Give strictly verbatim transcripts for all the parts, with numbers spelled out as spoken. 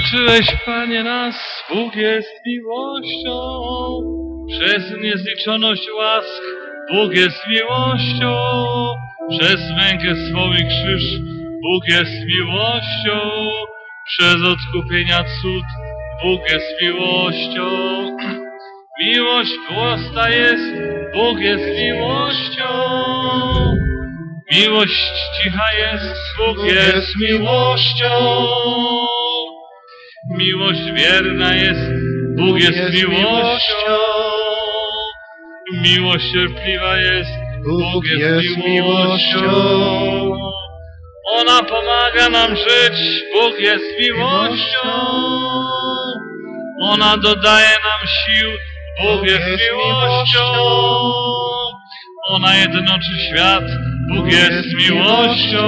Stworzyłeś, Panie, nas, Bóg jest miłością. Przez niezliczoność łask Bóg jest miłością. Przez mękę swą i krzyż Bóg jest miłością. Przez odkupienia cud Bóg jest miłością. Miłość prosta jest, Bóg jest miłością. Miłość cicha jest, Bóg jest miłością. Miłość wierna jest, Bóg jest miłością. Miłość cierpliwa jest, Bóg jest miłością. Ona pomaga nam żyć, Bóg jest miłością. Ona dodaje nam sił, Bóg jest miłością. Ona jednoczy świat, Bóg jest miłością.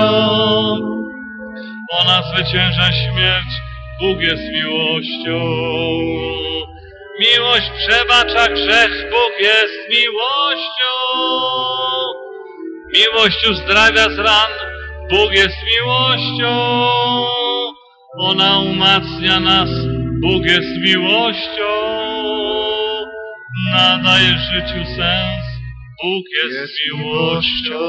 Ona zwycięża śmierć, Bóg jest miłością. Miłość przebacza grzech, Bóg jest miłością. Miłość uzdrawia z ran, Bóg jest miłością. Ona umacnia nas, Bóg jest miłością. Nadaje życiu sens, Bóg jest, jest miłością.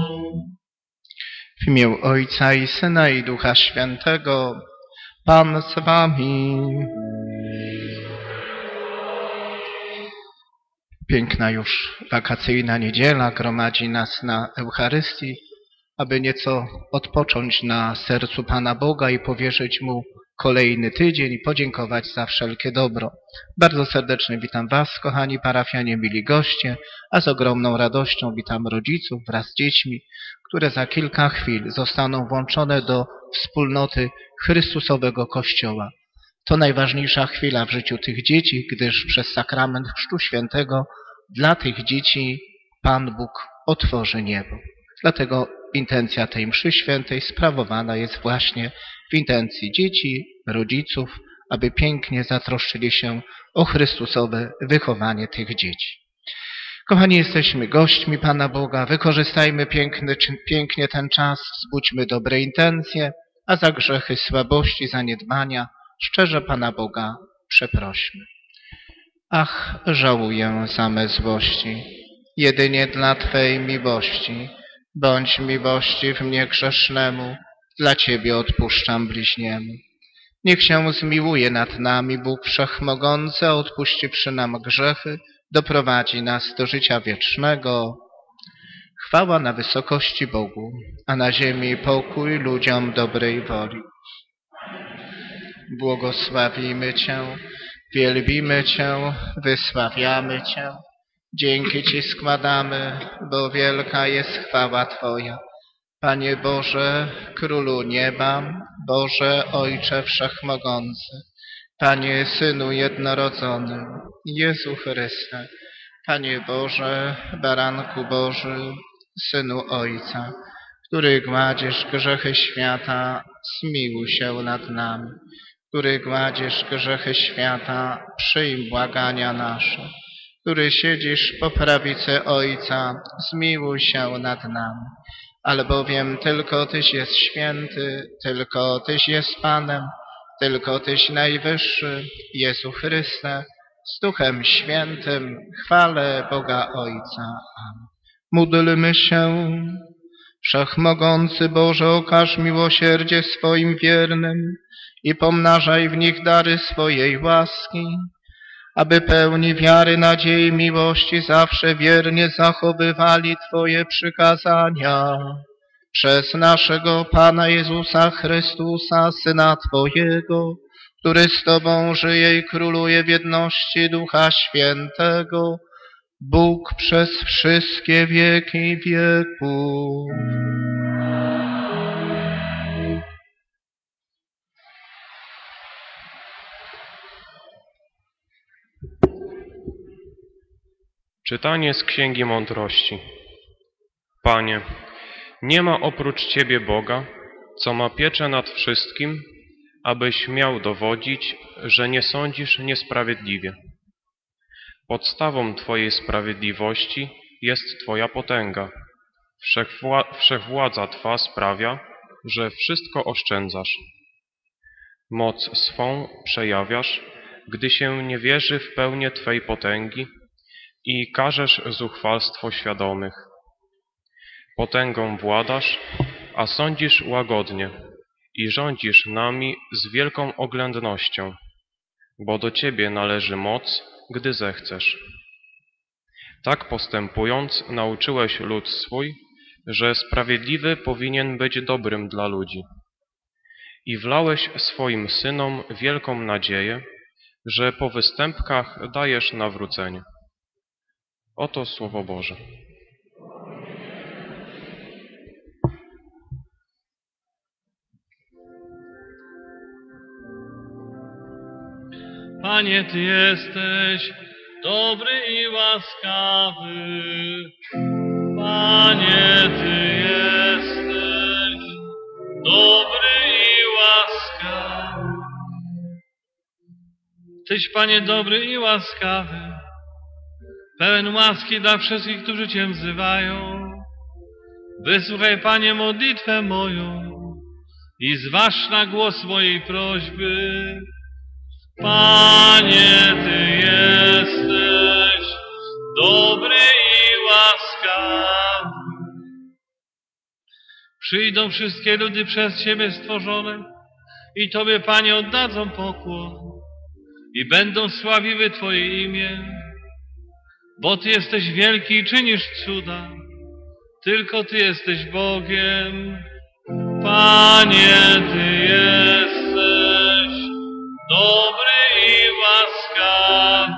W imię Ojca i Syna i Ducha Świętego, Pan z wami. Piękna już wakacyjna niedziela gromadzi nas na Eucharystii, aby nieco odpocząć na sercu Pana Boga i powierzyć Mu kolejny tydzień i podziękować za wszelkie dobro. Bardzo serdecznie witam Was, kochani parafianie, mili goście, a z ogromną radością witam rodziców wraz z dziećmi, które za kilka chwil zostaną włączone do wspólnoty Chrystusowego Kościoła. To najważniejsza chwila w życiu tych dzieci, gdyż przez sakrament Chrztu Świętego dla tych dzieci Pan Bóg otworzy niebo. Dlatego intencja tej mszy świętej sprawowana jest właśnie w intencji dzieci, rodziców, aby pięknie zatroszczyli się o Chrystusowe wychowanie tych dzieci. Kochani, jesteśmy gośćmi Pana Boga, wykorzystajmy piękny, pięknie ten czas, wzbudźmy dobre intencje, a za grzechy, słabości, zaniedbania szczerze Pana Boga przeprośmy. Ach, żałuję same złości, jedynie dla Twej miłości. Bądź miłości w mnie grzesznemu, dla Ciebie odpuszczam bliźniemu. Niech się zmiłuje nad nami Bóg Wszechmogący, a odpuściwszy nam grzechy, doprowadzi nas do życia wiecznego. Chwała na wysokości Bogu, a na ziemi pokój ludziom dobrej woli. Błogosławimy Cię, wielbimy Cię, wysławiamy Cię. Dzięki Ci składamy, bo wielka jest chwała Twoja. Panie Boże, Królu nieba, Boże Ojcze Wszechmogący, Panie Synu Jednorodzony, Jezu Chryste, Panie Boże, Baranku Boży, Synu Ojca, który gładziesz grzechy świata, zmiłuj się nad nami. Który gładziesz grzechy świata, przyjm błagania nasze. Który siedzisz po prawicy Ojca, zmiłuj się nad nami. Albowiem tylko Tyś jest święty, tylko Tyś jest Panem, tylko Tyś najwyższy, Jezu Chryste, z Duchem Świętym, chwale Boga Ojca. Amen. Módlmy się. Wszechmogący Boże, okaż miłosierdzie swoim wiernym i pomnażaj w nich dary swojej łaski, aby pełni wiary, nadziei, miłości zawsze wiernie zachowywali Twoje przykazania. Przez naszego Pana Jezusa Chrystusa, Syna Twojego, który z Tobą żyje i króluje w jedności Ducha Świętego, Bóg przez wszystkie wieki wieków. Czytanie z Księgi Mądrości. Panie, nie ma oprócz Ciebie Boga, co ma pieczę nad wszystkim, abyś miał dowodzić, że nie sądzisz niesprawiedliwie. Podstawą Twojej sprawiedliwości jest Twoja potęga. Wszechwła- wszechwładza Twa sprawia, że wszystko oszczędzasz. Moc swą przejawiasz, gdy się nie wierzy w pełnię Twej potęgi i karzesz zuchwalstwo świadomych. Potęgą władasz, a sądzisz łagodnie i rządzisz nami z wielką oględnością, bo do Ciebie należy moc, gdy zechcesz. Tak postępując nauczyłeś lud swój, że sprawiedliwy powinien być dobrym dla ludzi. I wlałeś swoim synom wielką nadzieję, że po występkach dajesz nawrócenie. Oto Słowo Boże. Panie, Ty jesteś dobry i łaskawy. Panie, Ty jesteś dobry i łaskawy. Tyś, Panie, dobry i łaskawy, pełen łaski dla wszystkich, którzy Cię wzywają. Wysłuchaj, Panie, modlitwę moją i zważ na głos mojej prośby. Panie, Ty jesteś dobry i łaskawy. Przyjdą wszystkie ludy przez Ciebie stworzone i Tobie, Panie, oddadzą pokłon i będą sławiły Twoje imię, bo Ty jesteś wielki i czynisz cuda. Tylko Ty jesteś Bogiem. Panie, Ty jesteś dobry i łaskawy.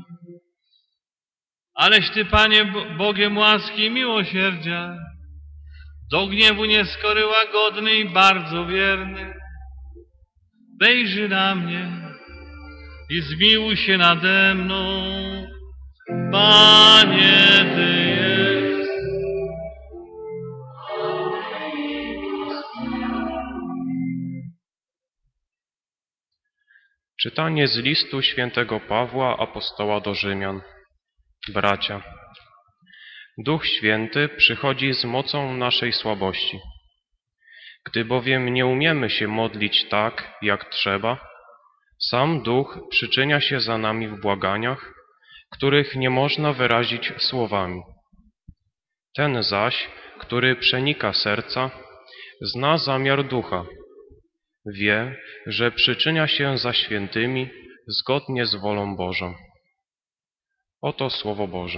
Aleś Ty, Panie, Bogiem łaski i miłosierdzia, do gniewu nieskory, łagodny i bardzo wierny. Wejrzyj na mnie i zmiłuj się nade mną. Panie, Ty jesteś. Czytanie z listu świętego Pawła, apostoła do Rzymian. Bracia, Duch Święty przychodzi z mocą naszej słabości. Gdy bowiem nie umiemy się modlić tak, jak trzeba, sam Duch przyczynia się za nami w błaganiach, których nie można wyrazić słowami. Ten zaś, który przenika serca, zna zamiar Ducha. Wie, że przyczynia się za świętymi zgodnie z wolą Bożą. Oto Słowo Boże.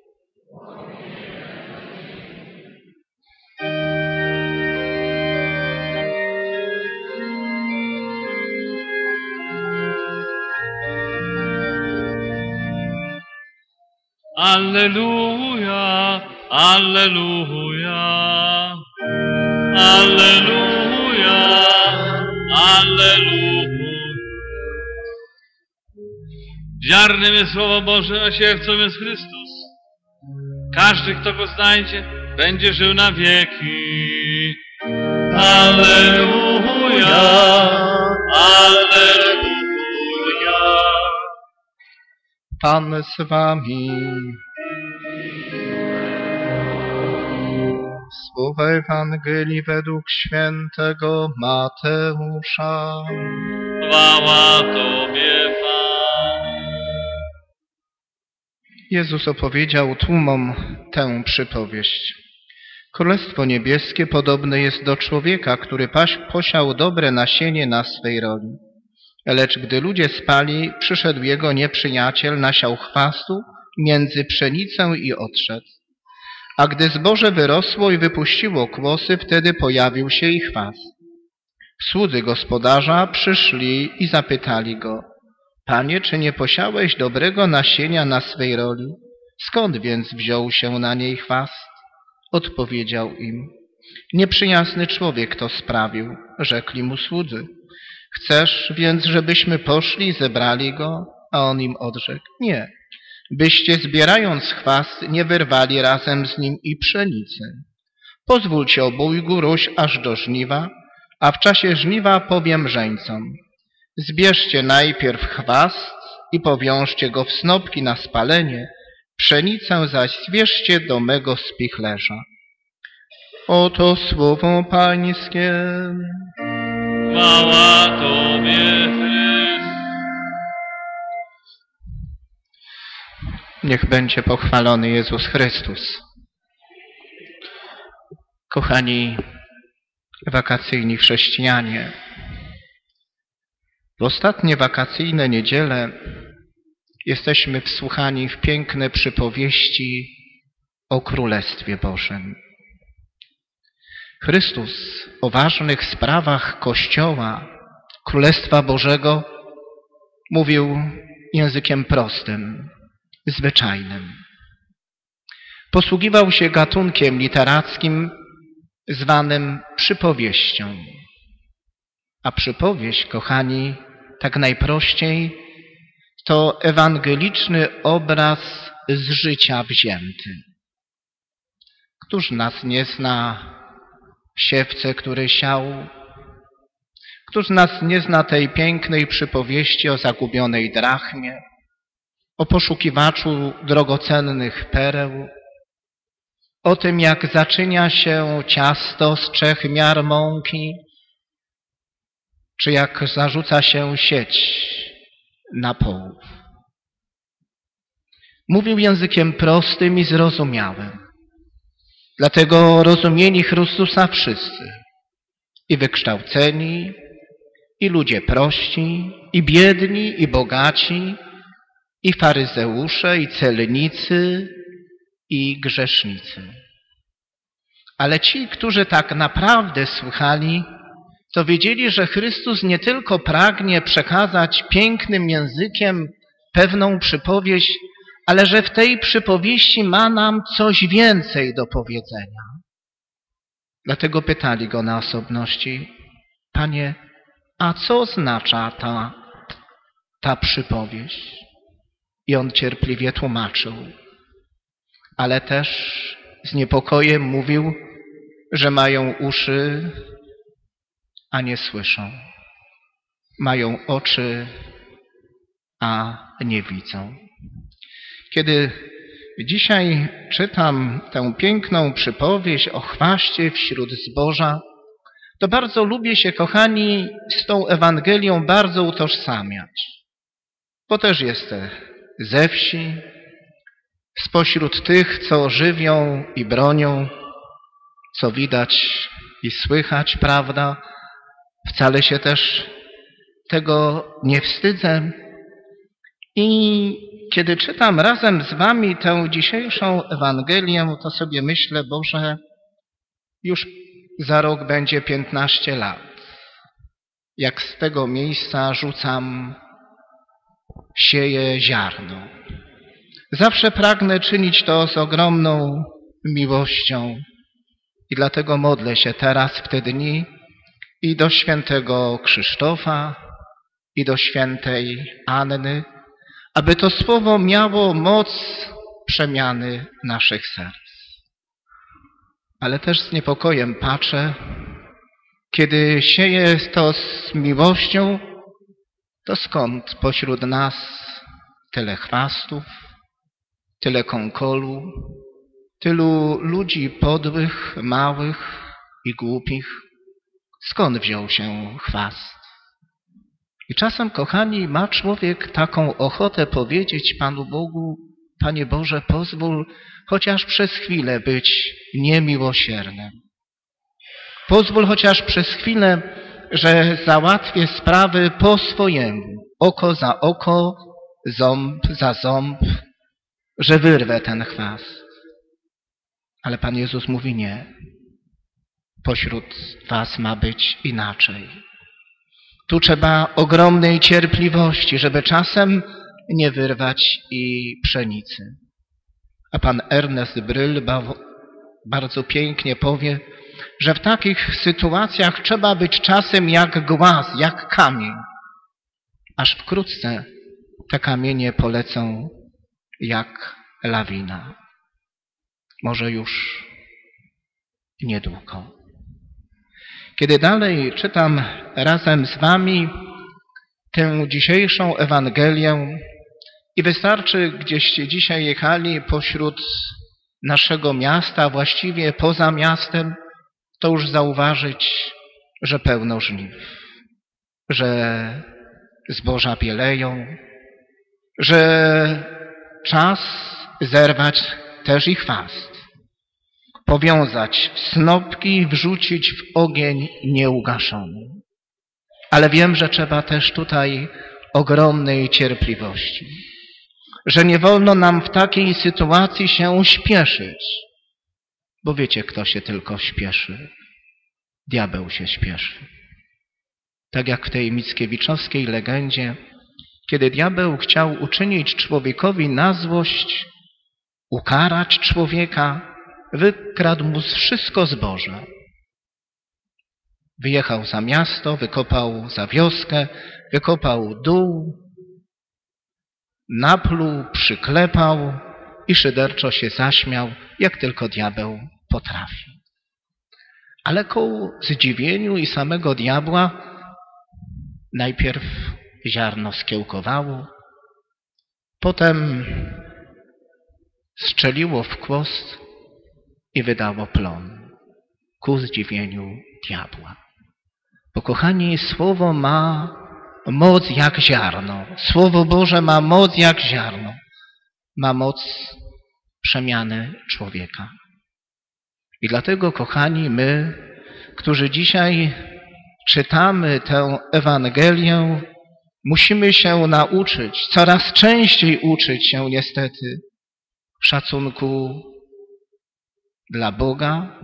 Alleluja, alleluja, alleluja, alleluja. Ziarnem jest Słowo Boże, a siewcą jest Chrystus. Każdy, kto go znajdzie, będzie żył na wieki. Alleluja, alleluja. Pan z wami. Słowa Ewangelii według świętego Mateusza. Chwała Tobie, Panie. Jezus opowiedział tłumom tę przypowieść. Królestwo niebieskie podobne jest do człowieka, który paś, posiał dobre nasienie na swej roli. Lecz gdy ludzie spali, przyszedł jego nieprzyjaciel, nasiał chwastu między pszenicę i odszedł. A gdy zboże wyrosło i wypuściło kłosy, wtedy pojawił się i chwast. Słudzy gospodarza przyszli i zapytali go: Panie, czy nie posiałeś dobrego nasienia na swej roli? Skąd więc wziął się na niej chwast? Odpowiedział im: Nieprzyjazny człowiek to sprawił. Rzekli mu słudzy: Chcesz więc, żebyśmy poszli i zebrali go? A on im odrzekł: Nie, byście zbierając chwast nie wyrwali razem z nim i pszenicy. Pozwólcie obojgu róść aż do żniwa, a w czasie żniwa powiem żeńcom: Zbierzcie najpierw chwast i powiążcie go w snopki na spalenie, pszenicę zaś zwierzcie do mego spichlerza. Oto słowo Pańskie. Chwała Tobie, Chryste. Niech będzie pochwalony Jezus Chrystus. Kochani wakacyjni chrześcijanie, w ostatnie wakacyjne niedziele jesteśmy wsłuchani w piękne przypowieści o Królestwie Bożym. Chrystus o ważnych sprawach Kościoła, Królestwa Bożego mówił językiem prostym, zwyczajnym. Posługiwał się gatunkiem literackim zwanym przypowieścią. A przypowieść, kochani, tak najprościej, to ewangeliczny obraz z życia wzięty. Któż nas nie zna siewcę, który siał? Któż z nas nie zna tej pięknej przypowieści o zagubionej drachmie, o poszukiwaczu drogocennych pereł, o tym, jak zaczynia się ciasto z trzech miar mąki, czy jak zarzuca się sieć na połów. Mówił językiem prostym i zrozumiałym. Dlatego rozumieli Chrystusa wszyscy, i wykształceni, i ludzie prości, i biedni, i bogaci, i faryzeusze, i celnicy, i grzesznicy. Ale ci, którzy tak naprawdę słuchali, to wiedzieli, że Chrystus nie tylko pragnie przekazać pięknym językiem pewną przypowieść, ale że w tej przypowieści ma nam coś więcej do powiedzenia. Dlatego pytali go na osobności: Panie, a co oznacza ta, ta przypowieść? I on cierpliwie tłumaczył, ale też z niepokojem mówił, że mają uszy, a nie słyszą. Mają oczy, a nie widzą. Kiedy dzisiaj czytam tę piękną przypowieść o chwaście wśród zboża, to bardzo lubię się, kochani, z tą Ewangelią bardzo utożsamiać. Bo też jestem ze wsi, spośród tych, co żywią i bronią, co widać i słychać, prawda? Wcale się też tego nie wstydzę. I kiedy czytam razem z wami tę dzisiejszą Ewangelię, to sobie myślę, Boże, już za rok będzie piętnaście lat. Jak z tego miejsca rzucam, sieję ziarno. Zawsze pragnę czynić to z ogromną miłością i dlatego modlę się teraz w te dni i do świętego Krzysztofa, i do świętej Anny, aby to słowo miało moc przemiany naszych serc. Ale też z niepokojem patrzę, kiedy sieję to z miłością, to skąd pośród nas tyle chwastów, tyle konkolu, tylu ludzi podłych, małych i głupich? Skąd wziął się chwast? I czasem, kochani, ma człowiek taką ochotę powiedzieć Panu Bogu: Panie Boże, pozwól chociaż przez chwilę być niemiłosiernym. Pozwól chociaż przez chwilę, że załatwię sprawy po swojemu, oko za oko, ząb za ząb, że wyrwę ten chwast. Ale Pan Jezus mówi: nie. Pośród was ma być inaczej. Tu trzeba ogromnej cierpliwości, żeby czasem nie wyrwać i pszenicy. A pan Ernest Bryl bardzo pięknie powie, że w takich sytuacjach trzeba być czasem jak głaz, jak kamień. Aż wkrótce te kamienie polecą jak lawina. Może już niedługo. Kiedy dalej czytam razem z wami tę dzisiejszą Ewangelię i wystarczy, gdzieście dzisiaj jechali pośród naszego miasta, właściwie poza miastem, to już zauważyć, że pełno żniw. że zboża bieleją, że czas zerwać też ich chwast, powiązać w snopki i wrzucić w ogień nieugaszony. Ale wiem, że trzeba też tutaj ogromnej cierpliwości, że nie wolno nam w takiej sytuacji się śpieszyć, bo wiecie, kto się tylko śpieszy? Diabeł się śpieszy. Tak jak w tej mickiewiczowskiej legendzie, kiedy diabeł chciał uczynić człowiekowi na złość, ukarać człowieka, wykradł mu wszystko zboże. Wyjechał za miasto, wykopał za wioskę, wykopał dół, napluł, przyklepał i szyderczo się zaśmiał, jak tylko diabeł potrafi. Ale ku zdziwieniu i samego diabła najpierw ziarno skiełkowało, potem strzeliło w kłost i wydało plon ku zdziwieniu diabła. Bo kochani, Słowo ma moc jak ziarno. Słowo Boże ma moc jak ziarno. Ma moc przemiany człowieka. I dlatego, kochani, my, którzy dzisiaj czytamy tę Ewangelię, musimy się nauczyć, coraz częściej uczyć się niestety szacunku dla Boga,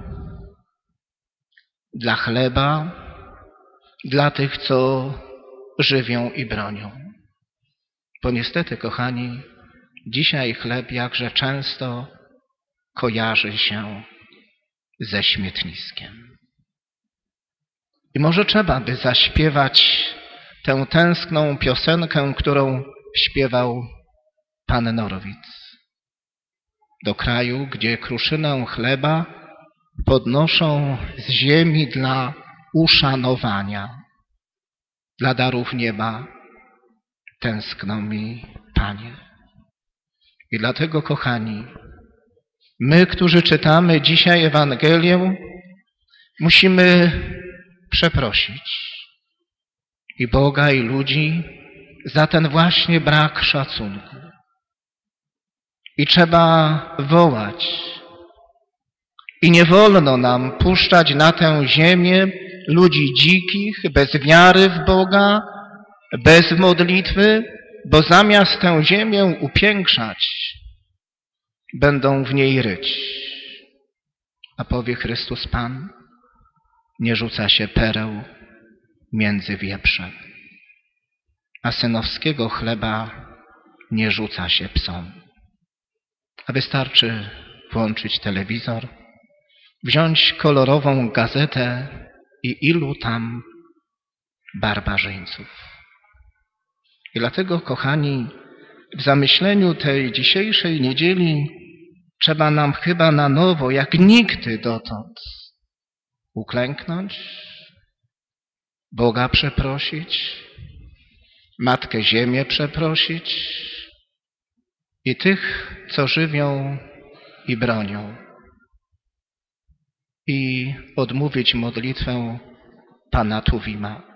dla chleba, dla tych, co żywią i bronią. Bo niestety, kochani, dzisiaj chleb jakże często kojarzy się ze śmietniskiem. I może trzeba by zaśpiewać tę tęskną piosenkę, którą śpiewał pan Norwid. Do kraju, gdzie kruszynę chleba podnoszą z ziemi dla uszanowania. Dla darów nieba tęskno mi, Panie. I dlatego, kochani, my, którzy czytamy dzisiaj Ewangelię, musimy przeprosić i Boga, i ludzi za ten właśnie brak szacunku. I trzeba wołać. I nie wolno nam puszczać na tę ziemię ludzi dzikich, bez wiary w Boga, bez modlitwy, bo zamiast tę ziemię upiększać, będą w niej ryć. A powie Chrystus Pan, nie rzuca się pereł między wieprze, a synowskiego chleba nie rzuca się psom. A wystarczy włączyć telewizor, wziąć kolorową gazetę i ilu tam barbarzyńców. I dlatego, kochani, w zamyśleniu tej dzisiejszej niedzieli trzeba nam chyba na nowo, jak nigdy dotąd, uklęknąć, Boga przeprosić, Matkę Ziemię przeprosić i tych, co żywią i bronią. I odmówić modlitwę Pana Tuwima.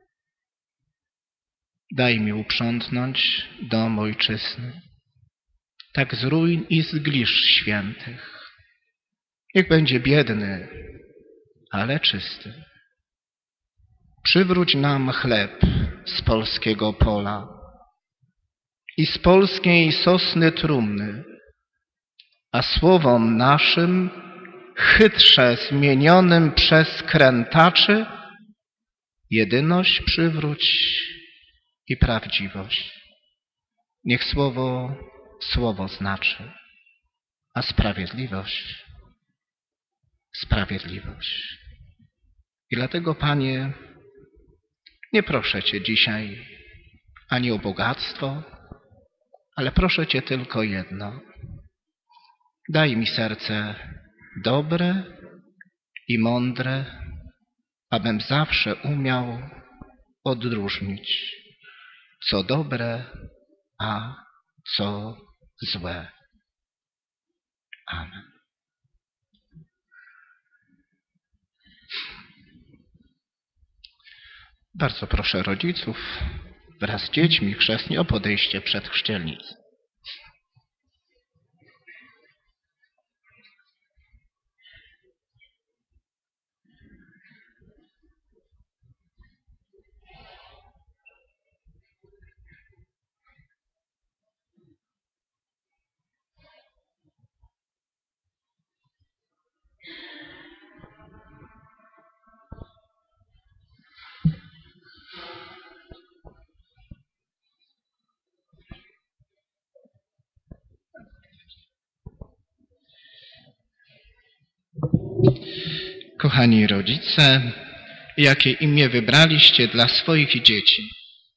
Daj mi uprzątnąć dom ojczysny, tak z ruin i z gliszcz świętych. Niech będzie biedny, ale czysty. Przywróć nam chleb z polskiego pola i z polskiej sosny trumny, a słowom naszym chytrze zmienionym przez krętaczy jedyność przywróć i prawdziwość. Niech słowo słowo znaczy, a sprawiedliwość sprawiedliwość. I dlatego, Panie, nie proszę Cię dzisiaj ani o bogactwo, ale proszę Cię tylko jedno. Daj mi serce dobre i mądre, abym zawsze umiał odróżnić, co dobre, a co złe. Amen. Bardzo proszę rodziców wraz z dziećmi chrzestni o podejście przed chrzcielnicę. Kochani rodzice, jakie imię wybraliście dla swoich dzieci?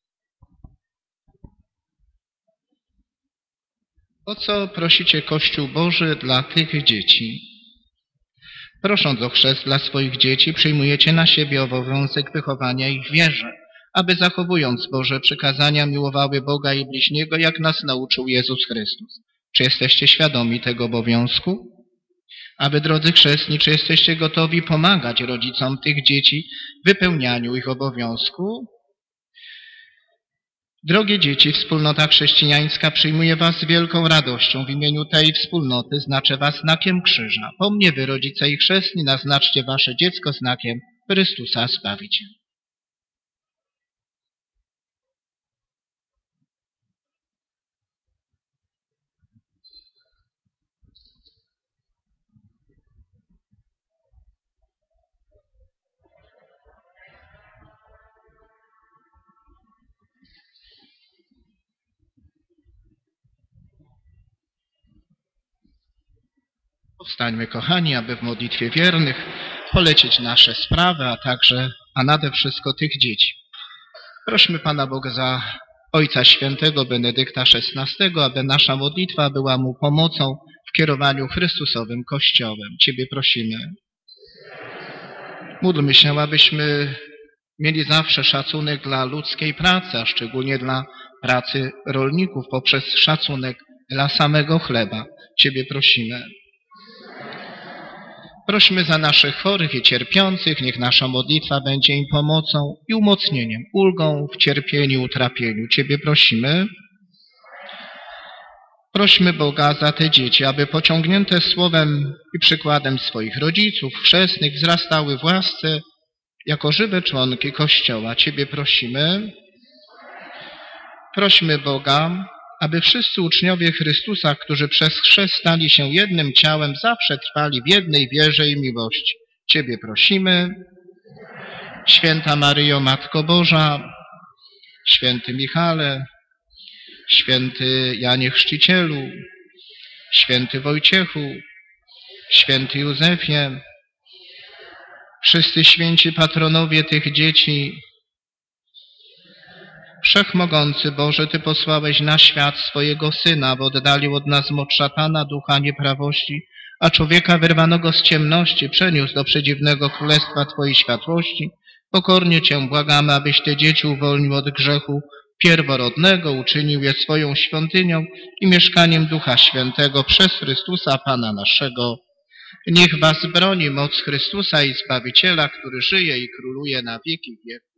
O co prosicie Kościół Boży dla tych dzieci? Prosząc o chrzest dla swoich dzieci, przyjmujecie na siebie obowiązek wychowania ich w wierze, aby zachowując Boże przykazania miłowały Boga i bliźniego, jak nas nauczył Jezus Chrystus. Czy jesteście świadomi tego obowiązku? A wy, drodzy chrzestni, czy jesteście gotowi pomagać rodzicom tych dzieci w wypełnianiu ich obowiązku? Drogie dzieci, wspólnota chrześcijańska przyjmuje was z wielką radością. W imieniu tej wspólnoty znaczę was znakiem krzyża. Po mnie, wy, rodzice i chrzestni, naznaczcie wasze dziecko znakiem Chrystusa Zbawiciela. Powstańmy, kochani, aby w modlitwie wiernych polecieć nasze sprawy, a także, a nade wszystko tych dzieci. Prośmy Pana Boga za Ojca Świętego Benedykta szesnastego, aby nasza modlitwa była Mu pomocą w kierowaniu Chrystusowym Kościołem. Ciebie prosimy. Módlmy się, abyśmy mieli zawsze szacunek dla ludzkiej pracy, a szczególnie dla pracy rolników poprzez szacunek dla samego chleba. Ciebie prosimy. Prośmy za naszych chorych i cierpiących, niech nasza modlitwa będzie im pomocą i umocnieniem, ulgą w cierpieniu i utrapieniu. Ciebie prosimy. Prośmy Boga za te dzieci, aby pociągnięte słowem i przykładem swoich rodziców, chrzestnych, wzrastały w łasce jako żywe członki Kościoła. Ciebie prosimy. Prośmy Boga, aby wszyscy uczniowie Chrystusa, którzy przez chrzest stali się jednym ciałem, zawsze trwali w jednej wierze i miłości. Ciebie prosimy. Święta Maryjo, Matko Boża, święty Michale, święty Janie Chrzcicielu, święty Wojciechu, święty Józefie, wszyscy święci patronowie tych dzieci, Wszechmogący Boże, Ty posłałeś na świat swojego Syna, bo oddalił od nas moc szatana, ducha nieprawości, a człowieka wyrwanego z ciemności przeniósł do przedziwnego królestwa Twojej światłości. Pokornie Cię błagamy, abyś te dzieci uwolnił od grzechu pierworodnego, uczynił je swoją świątynią i mieszkaniem Ducha Świętego przez Chrystusa Pana naszego. Niech Was broni moc Chrystusa i Zbawiciela, który żyje i króluje na wieki wieków.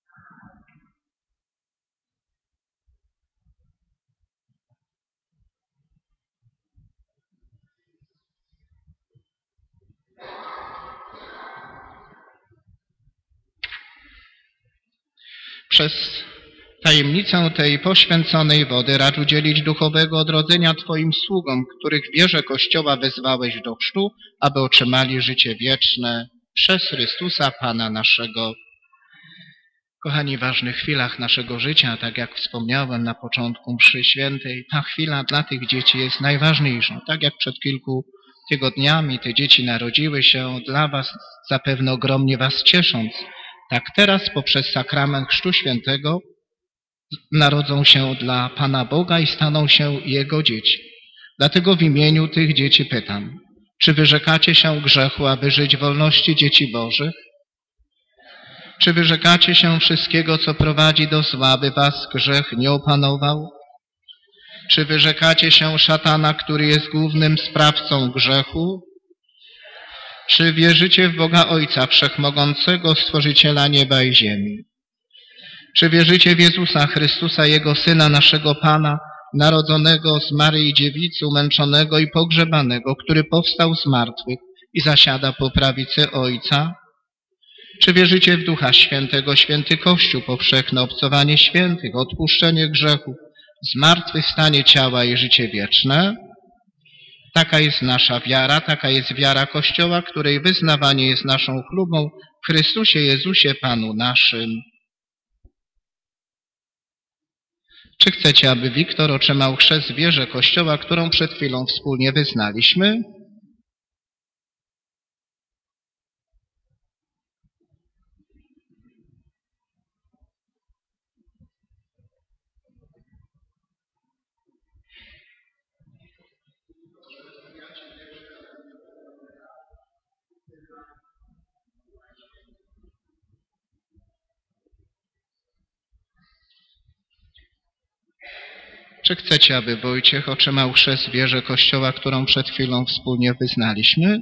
Przez tajemnicę tej poświęconej wody racz udzielić duchowego odrodzenia Twoim sługom, których w wierze Kościoła wezwałeś do chrztu, aby otrzymali życie wieczne przez Chrystusa Pana naszego. Kochani, w ważnych chwilach naszego życia, tak jak wspomniałem na początku mszy świętej, ta chwila dla tych dzieci jest najważniejszą. Tak jak przed kilku tygodniami te dzieci narodziły się dla Was, zapewne ogromnie Was ciesząc, tak teraz poprzez sakrament Chrztu Świętego narodzą się dla Pana Boga i staną się Jego dzieci. Dlatego w imieniu tych dzieci pytam, czy wyrzekacie się grzechu, aby żyć w wolności dzieci Bożych? Czy wyrzekacie się wszystkiego, co prowadzi do zła, aby was grzech nie opanował? Czy wyrzekacie się szatana, który jest głównym sprawcą grzechu? Czy wierzycie w Boga Ojca Wszechmogącego, Stworzyciela nieba i ziemi? Czy wierzycie w Jezusa Chrystusa, Jego Syna, naszego Pana, narodzonego z Maryi Dziewicy, umęczonego i pogrzebanego, który powstał z martwych i zasiada po prawicy Ojca? Czy wierzycie w Ducha Świętego, święty Kościół powszechny, obcowanie świętych, odpuszczenie grzechów, zmartwychwstanie ciała i życie wieczne? Taka jest nasza wiara, taka jest wiara Kościoła, której wyznawanie jest naszą chlubą w Chrystusie Jezusie Panu naszym. Czy chcecie, aby Wiktor otrzymał chrzest w wierze Kościoła, którą przed chwilą wspólnie wyznaliśmy? Czy chcecie, aby Wojciech otrzymał chrzest w wierze Kościoła, którą przed chwilą wspólnie wyznaliśmy?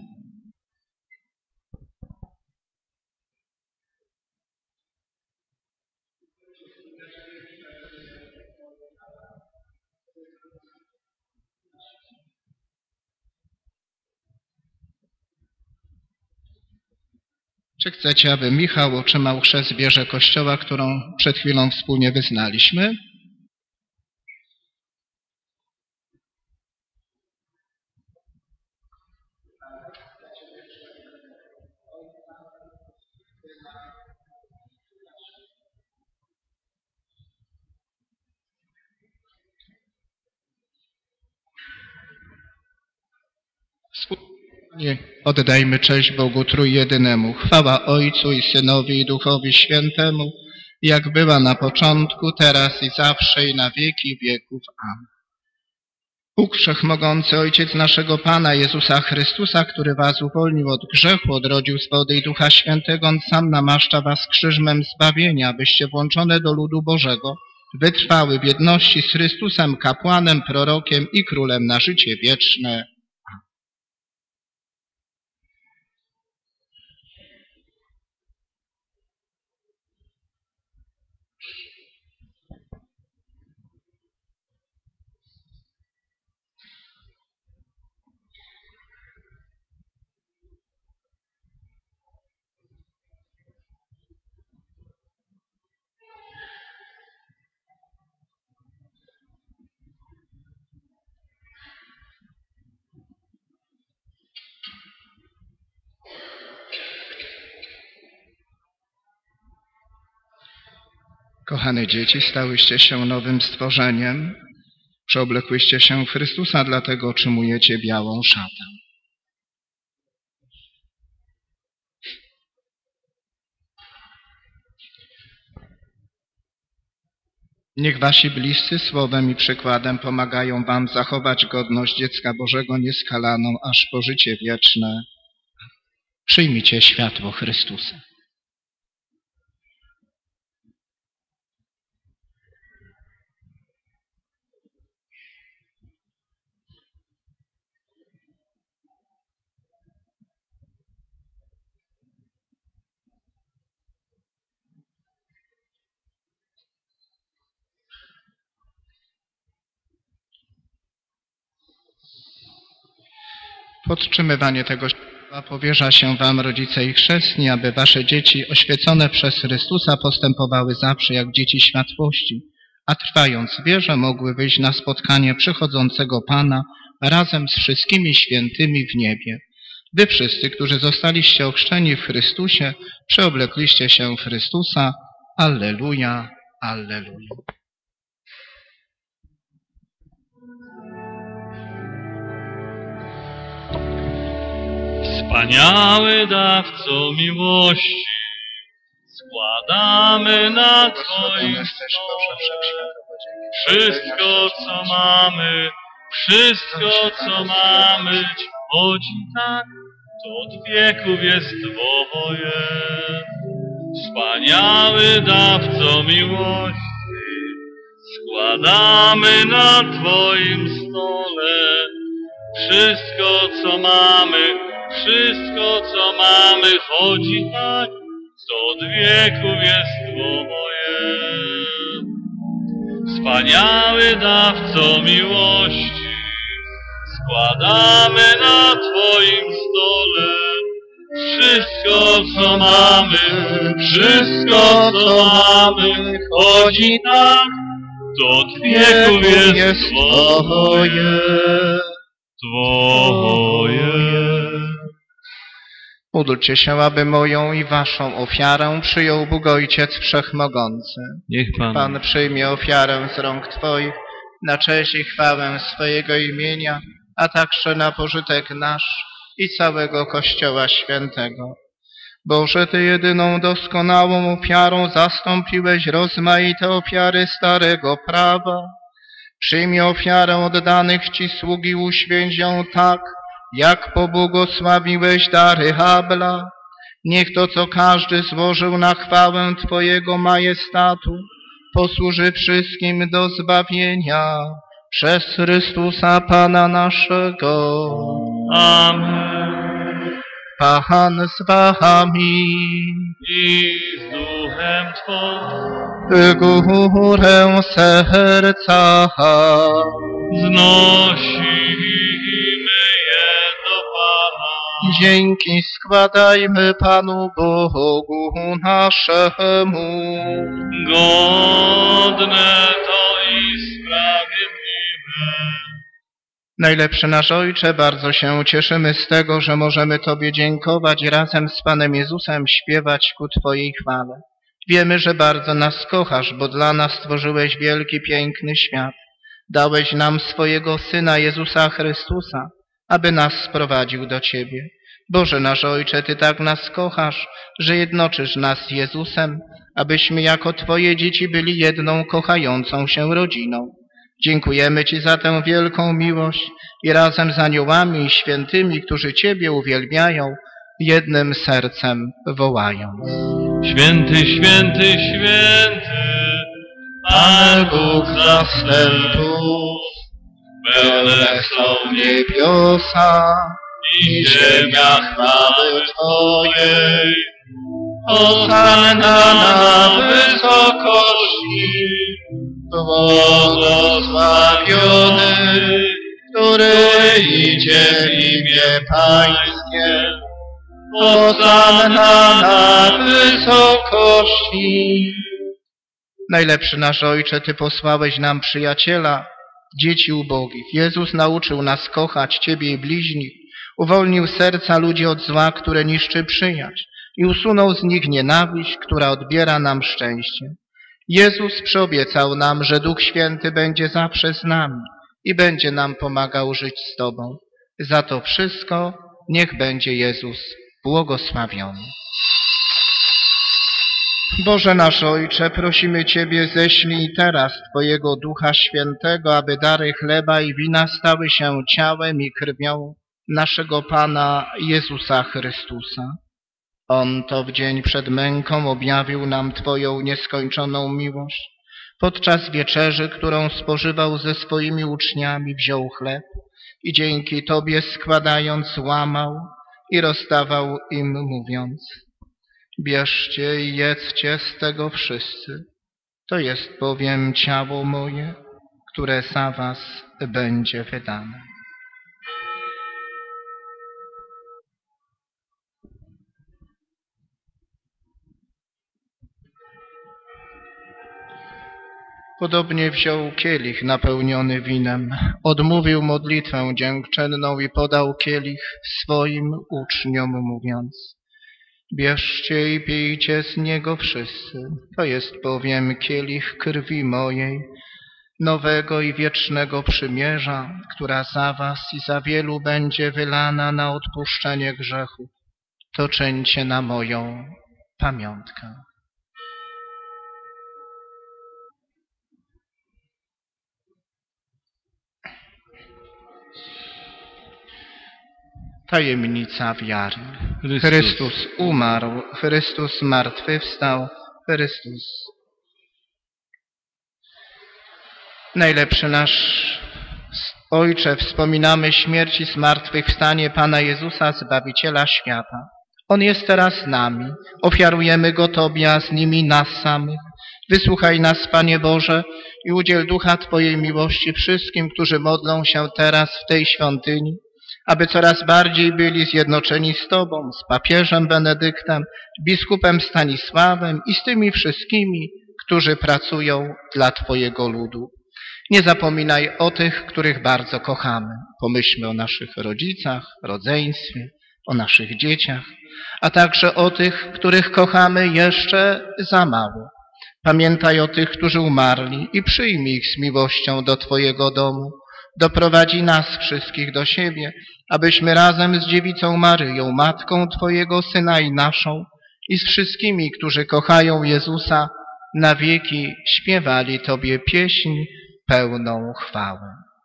Czy chcecie, aby Michał otrzymał chrzest w wierze Kościoła, którą przed chwilą wspólnie wyznaliśmy? Wspólnie oddajmy cześć Bogu Trójjedynemu. Chwała Ojcu i Synowi i Duchowi Świętemu, jak była na początku, teraz i zawsze i na wieki wieków. Amen. Bóg Wszechmogący, Ojciec naszego Pana Jezusa Chrystusa, który was uwolnił od grzechu, odrodził z wody i Ducha Świętego, On sam namaszcza was krzyżmem zbawienia, abyście włączone do ludu Bożego wytrwały w jedności z Chrystusem, kapłanem, prorokiem i królem na życie wieczne. Kochane dzieci, stałyście się nowym stworzeniem, przeoblekłyście się w Chrystusa, dlatego otrzymujecie białą szatę. Niech wasi bliscy słowem i przykładem pomagają wam zachować godność dziecka Bożego nieskalaną aż po życie wieczne. Przyjmijcie światło Chrystusa. Podtrzymywanie tego światła powierza się wam, rodzice i chrzestni, aby wasze dzieci oświecone przez Chrystusa postępowały zawsze jak dzieci światłości, a trwając w wierze mogły wyjść na spotkanie przychodzącego Pana razem z wszystkimi świętymi w niebie. Wy wszyscy, którzy zostaliście ochrzczeni w Chrystusie, przeoblekliście się w Chrystusa. Alleluja, alleluja. Wspaniały dawco miłości, składamy na Twoim stole wszystko, co mamy, wszystko, co mamy, choć i tak to od wieków jest Twoje. Wspaniały dawco miłości, składamy na Twoim stole wszystko, co mamy, wszystko, co mamy, choć i tak to od wieków jest Twoje. Wspaniały dawco miłości, składamy na Twoim stole wszystko, co mamy, wszystko, co mamy, chodzi tak, to od wieków jest, jest Twoje, Twoje. Módlcie się, aby moją i waszą ofiarę przyjął Bóg Ojciec Wszechmogący. Niech Pan, Pan przyjmie ofiarę z rąk Twoich na cześć i chwałę swojego imienia, a także na pożytek nasz i całego Kościoła Świętego. Boże, Ty jedyną doskonałą ofiarą zastąpiłeś rozmaite ofiary starego prawa. Przyjmij ofiarę oddanych Ci sług i uświęć ją tak, jak pobłogosławiłeś dary Habla. Niech to, co każdy złożył na chwałę Twojego majestatu, posłuży wszystkim do zbawienia przez Chrystusa Pana naszego. Amen. Pan z wami I z duchem Twoim w górę serca znosimy je do Pana. dzięki składajmy Panu Bogu naszemu. Godne to i sprawiedliwe. Najlepszy nasz Ojcze, bardzo się cieszymy z tego, że możemy Tobie dziękować i razem z Panem Jezusem śpiewać ku Twojej chwale. Wiemy, że bardzo nas kochasz, bo dla nas stworzyłeś wielki, piękny świat. Dałeś nam swojego Syna Jezusa Chrystusa, aby nas sprowadził do Ciebie. Boże nasz Ojcze, Ty tak nas kochasz, że jednoczysz nas z Jezusem, abyśmy jako Twoje dzieci byli jedną kochającą się rodziną. Dziękujemy Ci za tę wielką miłość i razem z aniołami i świętymi, którzy Ciebie uwielbiają, jednym sercem wołają. Święty, święty, święty, Pan Bóg zastępów, pełne są niebiosa i ziemia chwały Twojej. Hosanna na wysokości, błogosławiony, który idzie w imię Pańskie. Hosanna na wysokości. Najlepszy nasz Ojcze, Ty posłałeś nam przyjaciela, dzieci ubogich. Jezus nauczył nas kochać Ciebie i bliźnich, uwolnił serca ludzi od zła, które niszczy przyjaźń i usunął z nich nienawiść, która odbiera nam szczęście. Jezus przyobiecał nam, że Duch Święty będzie zawsze z nami i będzie nam pomagał żyć z Tobą. Za to wszystko niech będzie Jezus błogosławiony. Boże nasz Ojcze, prosimy Ciebie, ześlij teraz Twojego Ducha Świętego, aby dary chleba i wina stały się ciałem i krwią naszego Pana Jezusa Chrystusa. On to w dzień przed męką objawił nam Twoją nieskończoną miłość. Podczas wieczerzy, którą spożywał ze swoimi uczniami, wziął chleb i dzięki Tobie składając łamał i rozdawał im, mówiąc: bierzcie i jedzcie z tego wszyscy. To jest bowiem ciało moje, które za was będzie wydane. Podobnie wziął kielich napełniony winem, odmówił modlitwę dziękczynną i podał kielich swoim uczniom, mówiąc: bierzcie i pijcie z niego wszyscy. To jest bowiem kielich krwi mojej, nowego i wiecznego przymierza, która za was i za wielu będzie wylana na odpuszczenie grzechów. To czyńcie na moją pamiątkę. Tajemnica wiary. Chrystus. Chrystus umarł, Chrystus zmartwychwstał, Chrystus. Najlepszy nasz Ojcze, wspominamy śmierć i zmartwychwstanie Pana Jezusa, Zbawiciela świata. On jest teraz z nami. Ofiarujemy Go Tobie, a z nimi nas samych. Wysłuchaj nas, Panie Boże, i udziel ducha Twojej miłości wszystkim, którzy modlą się teraz w tej świątyni, aby coraz bardziej byli zjednoczeni z Tobą, z papieżem Benedyktem, biskupem Stanisławem i z tymi wszystkimi, którzy pracują dla Twojego ludu. Nie zapominaj o tych, których bardzo kochamy. Pomyślmy o naszych rodzicach, rodzeństwie, o naszych dzieciach, a także o tych, których kochamy jeszcze za mało. Pamiętaj o tych, którzy umarli i przyjmij ich z miłością do Twojego domu. Doprowadzi nas wszystkich do siebie, abyśmy razem z Dziewicą Maryją, Matką Twojego Syna i naszą, i z wszystkimi, którzy kochają Jezusa, na wieki śpiewali Tobie pieśń pełną chwały.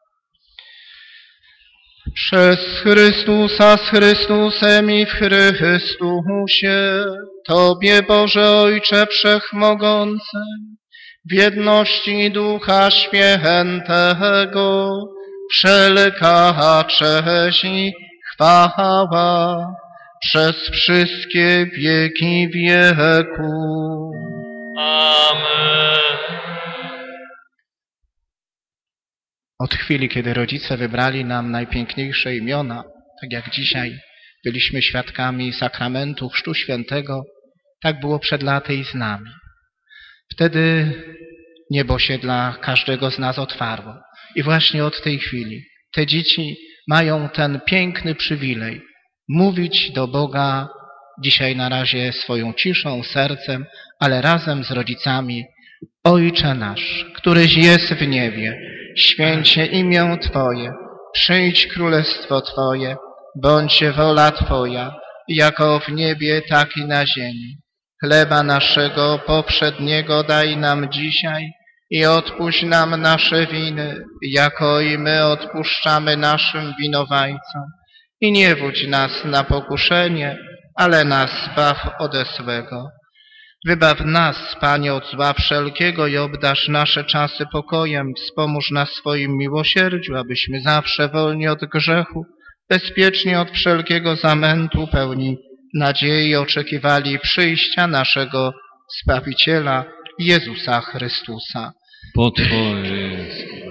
Przez Chrystusa, z Chrystusem i w Chrystusie, Tobie, Boże Ojcze Wszechmogący, w jedności Ducha Świętego, wszelka cześć i chwała przez wszystkie wieki wieku. Amen. Od chwili, kiedy rodzice wybrali nam najpiękniejsze imiona, tak jak dzisiaj byliśmy świadkami sakramentu Chrztu Świętego, tak było przed laty i z nami. Wtedy niebo się dla każdego z nas otwarło. I właśnie od tej chwili te dzieci mają ten piękny przywilej mówić do Boga dzisiaj na razie swoją ciszą, sercem, ale razem z rodzicami: Ojcze nasz, któryś jest w niebie, święć się imię Twoje, przyjdź królestwo Twoje, bądź wola Twoja, jako w niebie, tak i na ziemi. Chleba naszego poprzedniego daj nam dzisiaj i odpuść nam nasze winy, jako i my odpuszczamy naszym winowajcom. I nie wódź nas na pokuszenie, ale nas zbaw ode złego. Wybaw nas, Panie, od zła wszelkiego i obdarz nasze czasy pokojem. Wspomóż nas swoim miłosierdziu, abyśmy zawsze wolni od grzechu, bezpiecznie od wszelkiego zamętu, pełni nadziei oczekiwali przyjścia naszego Zbawiciela, Jezusa Chrystusa. Po Twoje.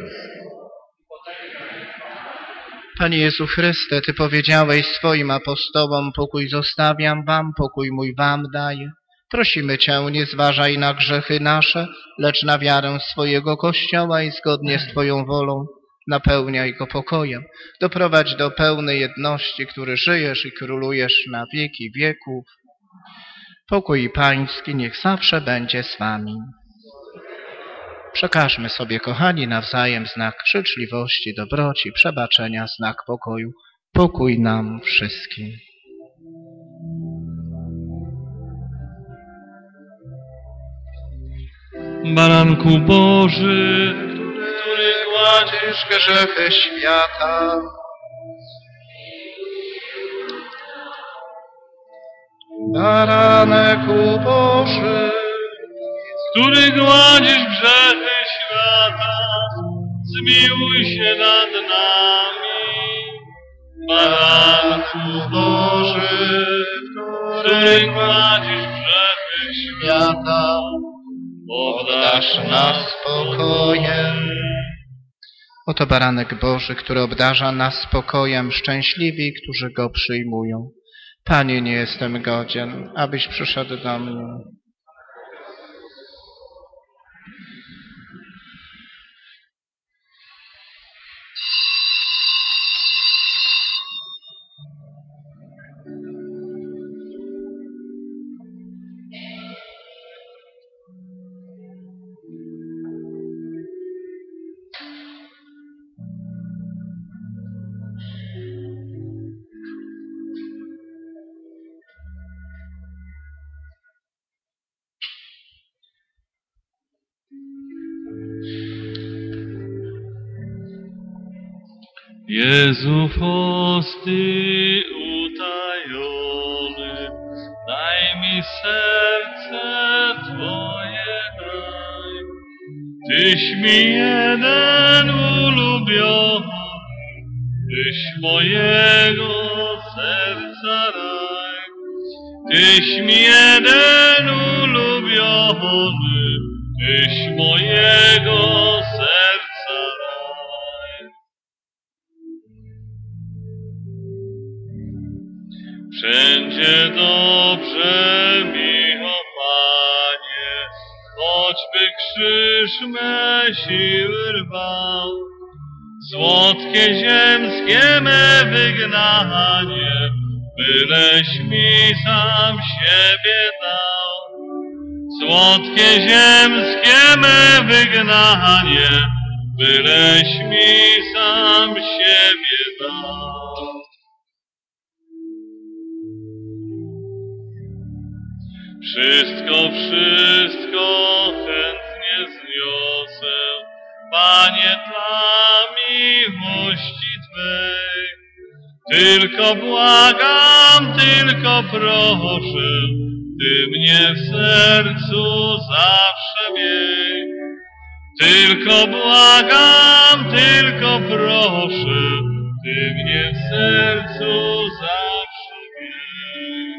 Panie Jezu Chryste, Ty powiedziałeś swoim apostołom: pokój zostawiam wam, pokój mój wam daję. Prosimy Cię, nie zważaj na grzechy nasze, lecz na wiarę swojego Kościoła i zgodnie z Twoją wolą napełniaj go pokojem. Doprowadź do pełnej jedności, który żyjesz i królujesz na wieki wieków. Pokój Pański niech zawsze będzie z Wami. Przekażmy sobie, kochani, nawzajem znak życzliwości, dobroci, przebaczenia, znak pokoju. Pokój nam wszystkim. Baranku Boży, który gładzisz Grzechy świata, Baranek Boży, który gładzisz grzechy świata, zmiłuj się nad nami. Baranku Boży, który gładzisz grzechy świata, obdarz nas spokojem. Oto baranek Boży, który obdarza nas spokojem, szczęśliwi, którzy go przyjmują. Panie, nie jestem godzien, abyś przyszedł do mnie. Jezu Fosty utajony, daj mi serce Twoje daj. Tyś mi jeden ulubiony, Tyś mojego serca raj. Tyś mi jeden ulubiony, Tyś mojego serca raj. Wszędzie dobrze mi, o Panie, choćby krzyż me siły rwał. Słodkie ziemskie me wygnanie, byleś mi sam siebie dał. Słodkie ziemskie me wygnanie, byleś mi sam siebie dał. Wszystko, wszystko chętnie zniosę, Panie, dla miłości Twej. Tylko błagam, tylko proszę, Ty mnie w sercu zawsze miej. Tylko błagam, tylko proszę, Ty mnie w sercu zawsze miej.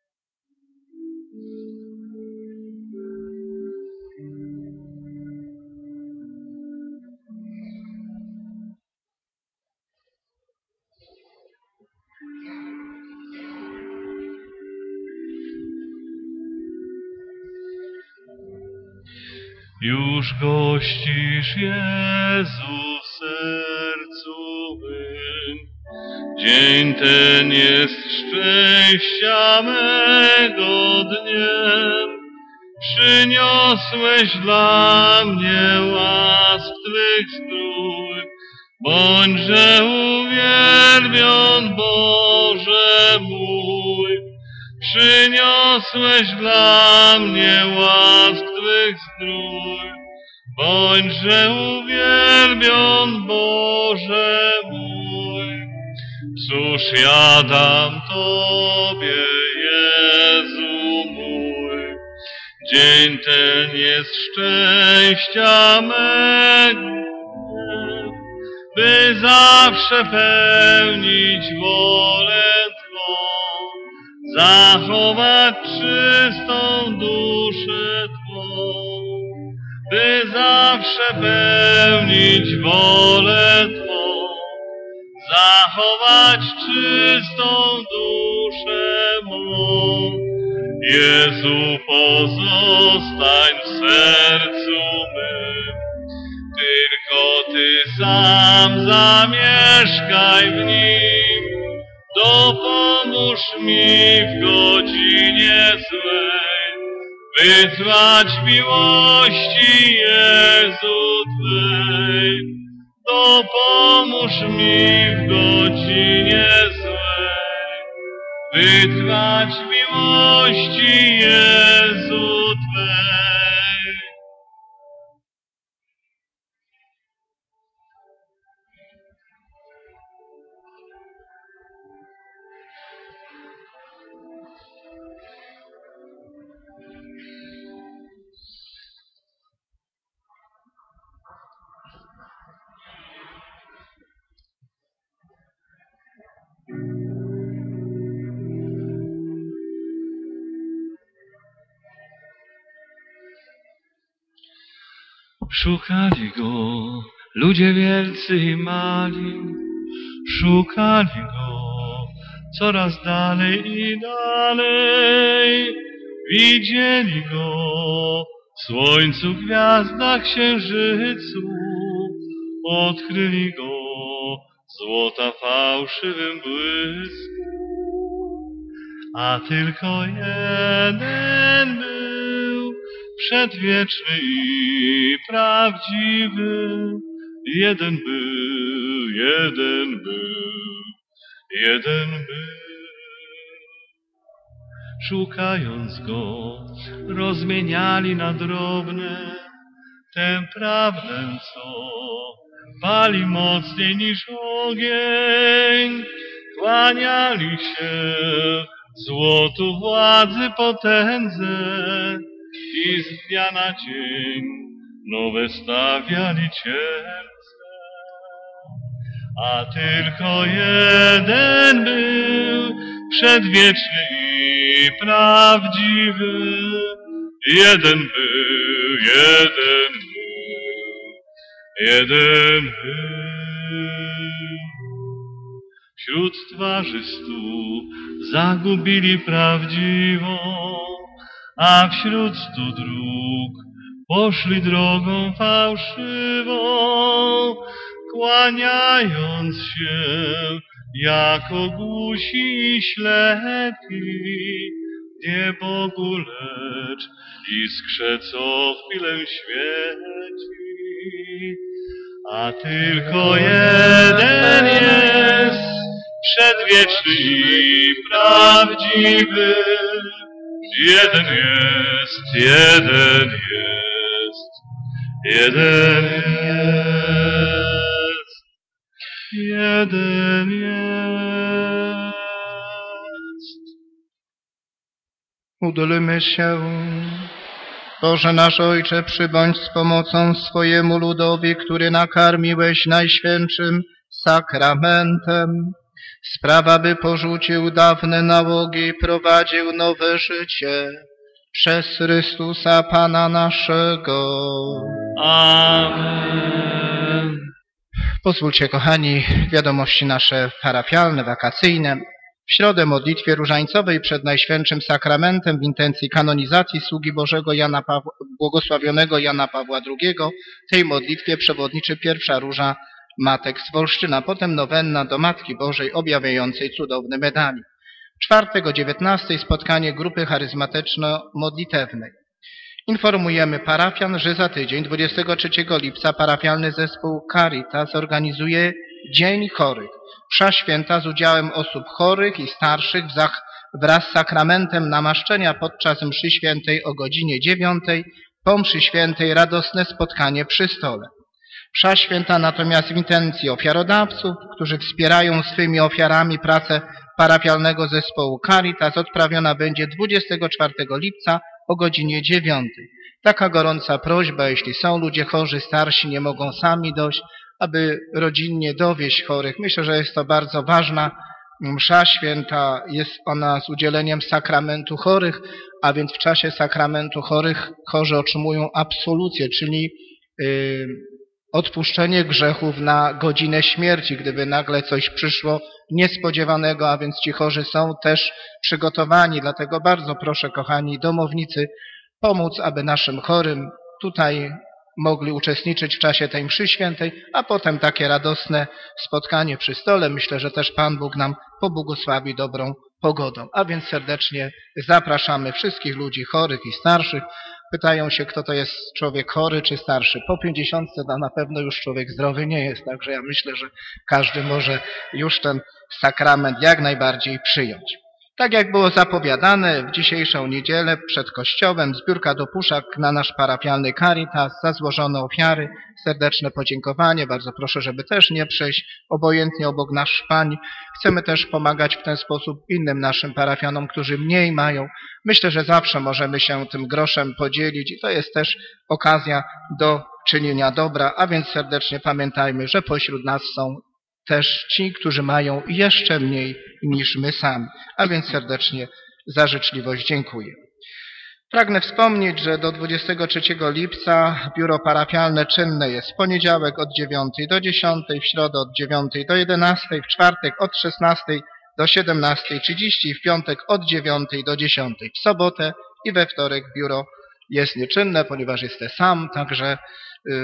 Już gościsz, Jezu, w sercu mym. Dzień ten jest szczęścia mego dniem. Przyniosłeś dla mnie łask Twych strój. Bądźże uwielbion, Boże mój. Przyniosłeś dla mnie łask Twych strój. Bądźże uwielbion, Boże mój. Cóż ja dam Tobie, Jezu mój. Dzień ten jest szczęścia mego, by zawsze pełnić wolę Twą, zachować czystą duszę Twą, by zawsze pełnić wolę Twą, zachować czystą duszę mą. Jezu, pozostań w sercu mym, tylko Ty sam zamieszkaj w nim. Dopomóż mi w godzinie złej wytrwać miłości Jezu Twej. Dopomóż mi w godzinie złej wytrwać miłości Jezu Twej. Szukali Go ludzie wielcy i mali, szukali Go coraz dalej i dalej. Widzieli Go w słońcu, gwiazdach, księżycu, odkryli Go złota fałszywym błysku. A tylko jeden był, przedwieczny i prawdziwy. Jeden był, jeden był, jeden był. Szukając Go, rozmieniali na drobne tę prawdę, co pali mocniej niż ogień. Kłaniali się złotu, władzy, potędze i z dnia na dzień nowe stawiali cielce. A tylko jeden był, przedwieczny i prawdziwy. Jeden był, jeden był, jeden był. Wśród twarzy stu zagubili prawdziwą, a wśród stu dróg poszli drogą fałszywą, kłaniając się jako głusi i ślepi, nie Bogu, lecz iskrze, co chwilę świeci. A tylko jeden jest, przedwieczny i prawdziwy. Jeden jest, jeden jest, jeden jest, jeden jest. Módlmy się. Boże nasz Ojcze, przybądź z pomocą swojemu ludowi, który nakarmiłeś najświętszym sakramentem. Sprawa, by porzucił dawne nałogi i prowadził nowe życie przez Chrystusa Pana naszego. Amen. Pozwólcie, kochani, wiadomości nasze parafialne, wakacyjne. W środę modlitwie różańcowej przed Najświętszym Sakramentem w intencji kanonizacji sługi Bożego Jana Pawła, błogosławionego Jana Pawła drugiego, tej modlitwie przewodniczy pierwsza róża Matek z Wolsztyna, potem nowenna do Matki Bożej objawiającej cudowny medalion. Czwartek o dziewiętnastej spotkanie grupy charyzmatyczno-modlitewnej. Informujemy parafian, że za tydzień, dwudziestego trzeciego lipca, parafialny zespół Caritas organizuje Dzień Chorych. Msza święta z udziałem osób chorych i starszych wraz z sakramentem namaszczenia podczas mszy świętej o godzinie dziewiątej, po mszy świętej radosne spotkanie przy stole. Msza święta natomiast w intencji ofiarodawców, którzy wspierają swymi ofiarami pracę parafialnego zespołu Caritas, odprawiona będzie dwudziestego czwartego lipca o godzinie dziewiątej. Taka gorąca prośba, jeśli są ludzie chorzy, starsi, nie mogą sami dojść, aby rodzinnie dowieść chorych. Myślę, że jest to bardzo ważna msza święta. Jest ona z udzieleniem sakramentu chorych, a więc w czasie sakramentu chorych chorzy otrzymują absolucję, czyli yy, odpuszczenie grzechów na godzinę śmierci, gdyby nagle coś przyszło niespodziewanego, a więc ci chorzy są też przygotowani. Dlatego bardzo proszę, kochani domownicy, pomóc, aby naszym chorym tutaj mogli uczestniczyć w czasie tej mszy świętej, a potem takie radosne spotkanie przy stole. Myślę, że też Pan Bóg nam pobłogosławi dobrą pogodą. A więc serdecznie zapraszamy wszystkich ludzi chorych i starszych. Pytają się, kto to jest człowiek chory czy starszy. Po pięćdziesiątce to na pewno już człowiek zdrowy nie jest, także ja myślę, że każdy może już ten sakrament jak najbardziej przyjąć. Tak jak było zapowiadane, w dzisiejszą niedzielę przed kościołem zbiórka do puszek na nasz parafialny Caritas, za złożone ofiary, serdeczne podziękowanie. Bardzo proszę, żeby też nie przejść obojętnie obok nas pań. Chcemy też pomagać w ten sposób innym naszym parafianom, którzy mniej mają. Myślę, że zawsze możemy się tym groszem podzielić i to jest też okazja do czynienia dobra, a więc serdecznie pamiętajmy, że pośród nas są też ci, którzy mają jeszcze mniej niż my sami. A więc serdecznie za życzliwość dziękuję. Pragnę wspomnieć, że do dwudziestego trzeciego lipca biuro parafialne czynne jest w poniedziałek od dziewiątej do dziesiątej, w środę od dziewiątej do jedenastej, w czwartek od szesnastej do siedemnastej trzydzieści i w piątek od dziewiątej do dziesiątej. W sobotę i we wtorek biuro jest nieczynne, ponieważ jestem sam, także yy,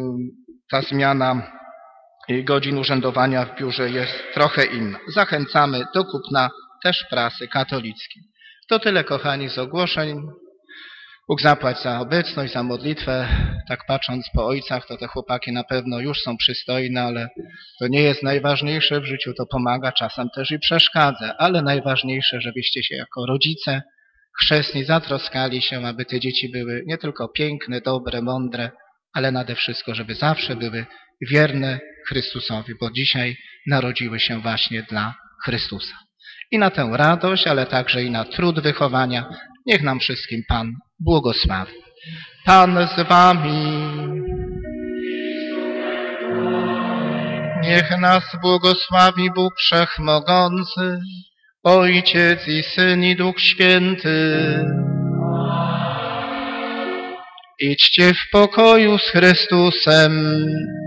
ta zmiana godzin urzędowania w biurze jest trochę inna. Zachęcamy do kupna też prasy katolickiej. To tyle, kochani, z ogłoszeń. Bóg zapłać za obecność, za modlitwę. Tak patrząc po ojcach, to te chłopaki na pewno już są przystojne, ale to nie jest najważniejsze w życiu. To pomaga, czasem też i przeszkadza, ale najważniejsze, żebyście się jako rodzice chrzestni zatroskali się, aby te dzieci były nie tylko piękne, dobre, mądre, ale nade wszystko, żeby zawsze były wierne Chrystusowi, bo dzisiaj narodziły się właśnie dla Chrystusa. I na tę radość, ale także i na trud wychowania niech nam wszystkim Pan błogosławi. Pan z wami. Niech nas błogosławi Bóg Wszechmogący, Ojciec i Syn i Duch Święty. Idźcie w pokoju z Chrystusem.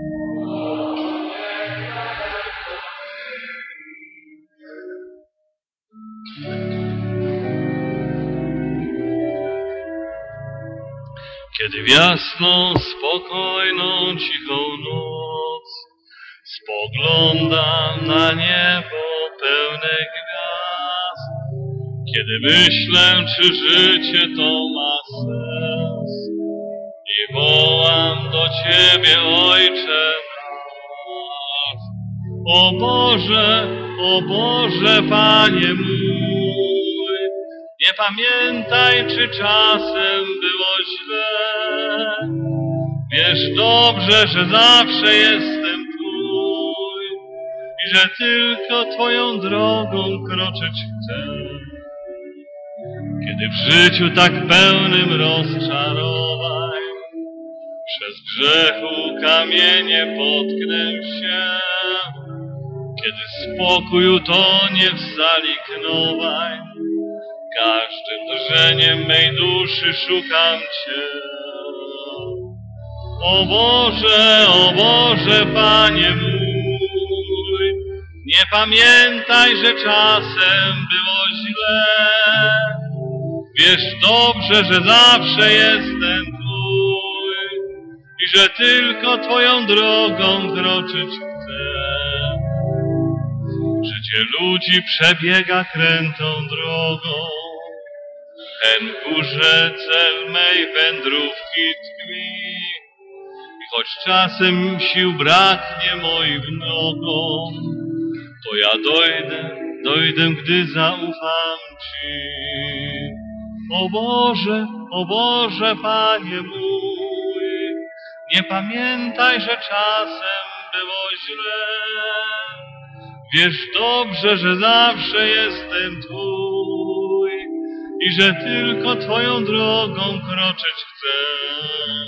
Kiedy w jasną, spokojną, cichą noc spoglądam na niebo pełne gwiazd, kiedy myślę, czy życie to ma sens i wołam do Ciebie, Ojcze nasz. O Boże, o Boże, Panie mój, nie pamiętaj, czy czasem było źle. Wiesz dobrze, że zawsze jestem Twój i że tylko Twoją drogą kroczyć chcę. Kiedy w życiu tak pełnym rozczarowań przez grzechu kamienie potknę się, kiedy spokój utonie w sali knowań, każdym drżeniem mej duszy szukam Cię. O Boże, o Boże, Panie mój, nie pamiętaj, że czasem było źle. Wiesz dobrze, że zawsze jestem Twój i że tylko Twoją drogą kroczyć chcę. Życie ludzi przebiega krętą drogą, hen górze cel mej wędrówki tkwi. I choć czasem sił braknie moim nogom, to ja dojdę, dojdę, gdy zaufam Ci. O Boże, o Boże, Panie mój, nie pamiętaj, że czasem było źle. Wiesz dobrze, że zawsze jestem Twój i że tylko Twoją drogą kroczyć chcę.